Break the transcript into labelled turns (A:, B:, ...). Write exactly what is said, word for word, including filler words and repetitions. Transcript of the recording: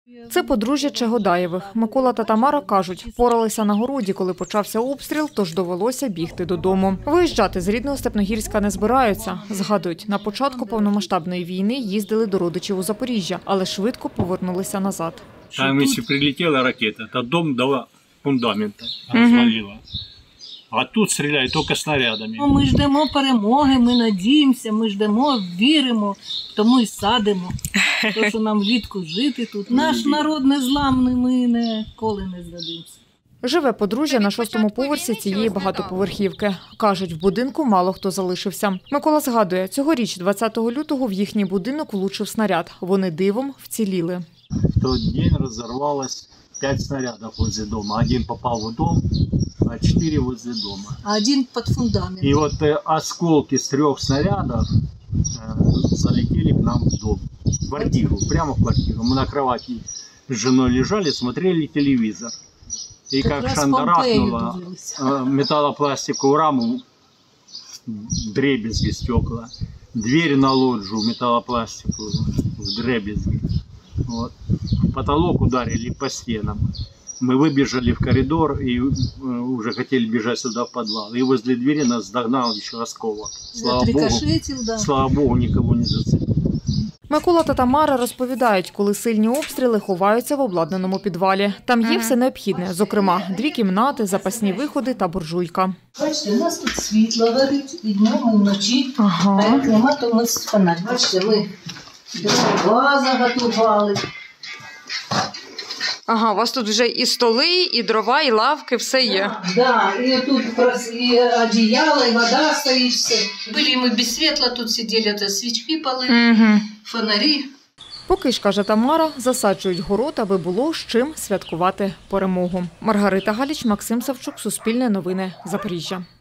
A: Це подружжя Чегодаєвих. Микола та Тамара кажуть, поралися на городі, коли почався обстріл, тож довелося бігти додому. Виїжджати з рідного Степногірська не збираються. Згадують, на початку повномасштабної війни їздили до родичів у Запоріжжя, але швидко повернулися назад.
B: Там, якщо прилетіла ракета, то дом до фундаменту розвалило. А тут стріляють тільки снарядами.
C: Ми ждемо перемоги, ми надіємося, ми ждемо, віримо, тому і садимо. То, що нам влітку жити тут. Наш народ незламний, ми ніколи не здадимося.
A: Живе подружжя на шостому поверсі цієї багатоповерхівки. Кажуть, в будинку мало хто залишився. Микола згадує, цьогоріч, двадцятого лютого, в їхній будинок влучив снаряд. Вони дивом вціліли.
B: В той день розірвалось п'ять снарядів возле дома. Один попав в дом, а четыре возле дома.
C: А один під фундаментом.
B: И вот э, осколки с трех снарядов э, залетели к нам в дом, в квартиру, прямо в квартиру. Мы на кровати с женой лежали, смотрели телевизор. И как, как шандарахнуло э, металлопластиковую раму, дребезги стекла, дверь на лоджию металлопластиковую, в дребезги. Вот. Потолок ударили по стенам. Мы выбежали в коридор и уже хотели бежать сюда в подвал. И возле двери нас догнал еще осколок. Слава Богу,
C: да.
B: слава Богу, никого не зацепил.
A: Микола та Тамара розповідають, коли сильні обстріли, ховаються в обладнаному підвалі. Там є все необхідне, зокрема, дві кімнати, запасні виходи та буржуйка.
C: Бачите, у нас тут світло горить і днем, і вночі. Ага. А як нема, то ми фонарь. Бачите, ми дрова заготували.
A: Ага, у вас тут вже і столи, і дрова, і лавки, все є.
C: Так, да, і тут і одіяло, і вода стоїть, все. Були ми без світла, тут сиділи, то свічки пали, угу. Фонарі.
A: Поки ж, каже Тамара, засаджують город, аби було з чим святкувати перемогу. Маргарита Галіч, Максим Савчук, Суспільне новини, Запоріжжя.